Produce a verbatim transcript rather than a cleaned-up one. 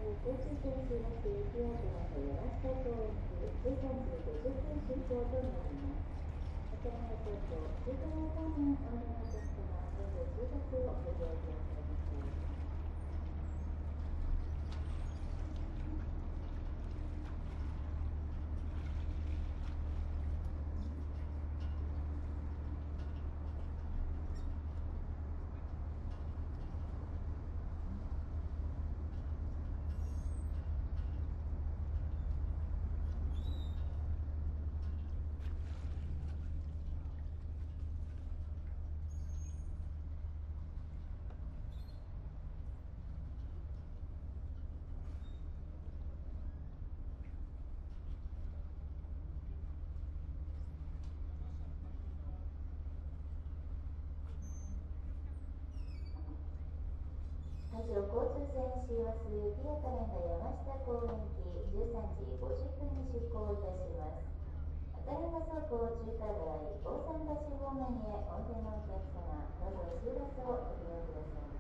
交通整数が続きを行った山下公園にじゅうさんじごじゅっぷん進行となります。お茶の間東京、中華街方面おいでのお客様、どうぞ通学をご了承ください。以上、交通線シーワス行きやカレンダ山下公園行きじゅうさんじごじゅっぷんに出港いたします。赤レンガ倉庫中華街大桟橋方面へおいでのお客様、どうぞ通学をご利用ください。